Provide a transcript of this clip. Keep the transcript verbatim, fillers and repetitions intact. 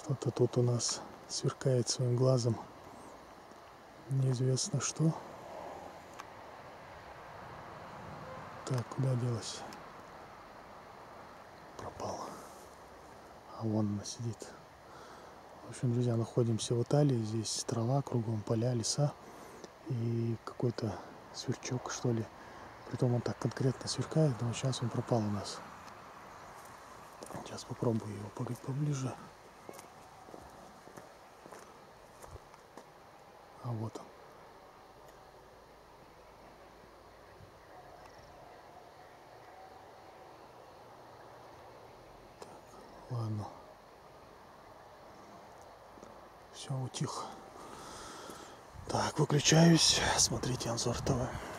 Что-то тут у нас сверкает своим глазом. Неизвестно что. Так, куда делась? Пропала. А вон она сидит. В общем, друзья, находимся в Италии. Здесь трава, кругом поля, леса. И какой-то сверчок, что ли. Притом он так конкретно сверкает, но сейчас он пропал у нас. Сейчас попробую его поближе. А вот он. Так, ладно. Все, утих. Так, выключаюсь. Смотрите, Анзор ТВ.